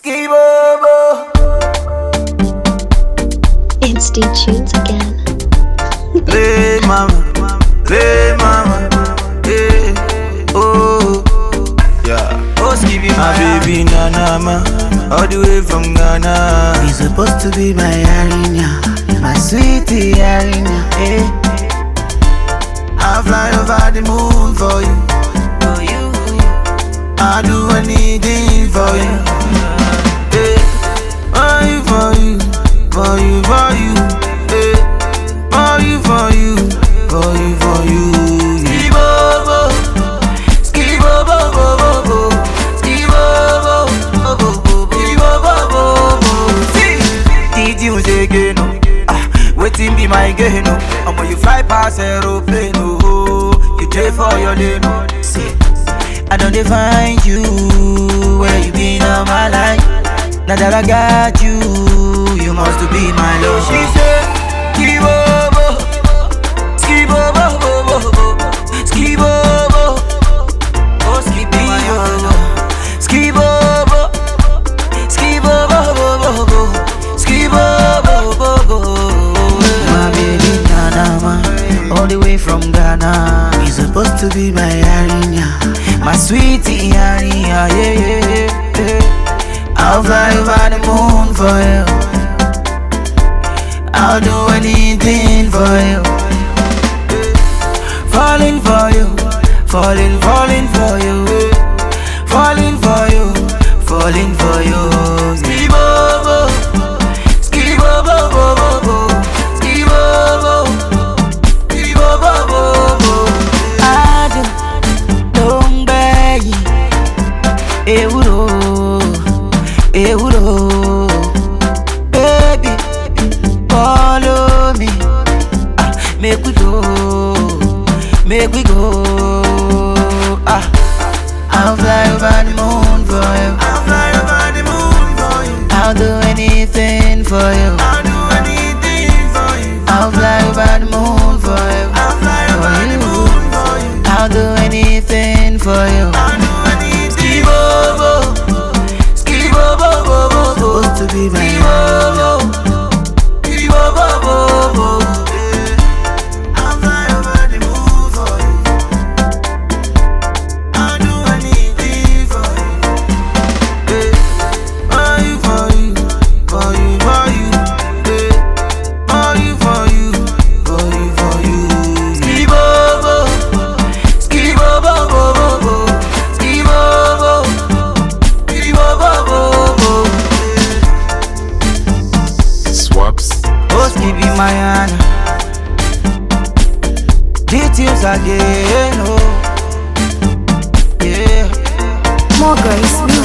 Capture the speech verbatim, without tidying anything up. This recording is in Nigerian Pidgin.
Skibobo. It's Deetunes again. Play mama, play mama, hey, oh, yeah. Oh, Skiibii, my baby Nana, ma, all the way from Ghana. He's supposed to be my arena, my sweetie arena, hey. I'll fly over the moon for you, For you, I'll do anything for you, hey. for you, for you, for you, for you, hey. For you, for you, for you, for you. Skibobo, Skibobo, Skibobo, Skibobo, Skibobo. See, Deetunes again, ah, waiting be my gain, no. I'm when you fly past aeroplane, oh, you pay for your lane, no. See, I don't define you, where you been all my life. Now that I got you, you must be my love. She said, Skibobo, Skibobo, Skibobo, oh Skiibii, Skibobo, Skibobo, Skibobo. My baby Nana, ma, all the way from Ghana. He's supposed to be my arena, My sweetie, yeah, yeah, yeah, yeah. I'll fly over the moon for you, I'll do anything for you. Falling for you, falling, falling for you, falling for you, falling for you. Skibobo, Skibobo, Skibobo, Skibobo. Adu, don't beg, Ewuro, Ewuro, baby, follow me, ah, make we go. Make we go, ah. I'll fly over the moon for you, I'll fly over the moon for you. I'll do anything for you, I'll do anything for you. I'll fly over the moon for you, I'll fly over the moon for you. I'll do anything for you. I'll do anything. Skibobo, Skibobo, Supposed to be my Skibobo, Skibobo. I'll fly over the moon for you. I'll do anything for you. For you, for you, for you, for you, for you, for you, for you, for you. Skibobo, Skibobo, Skibobo, Skibobo. Swaps. Oh, Skiibii, my hand. Deetunes again, oh, yeah. More grace.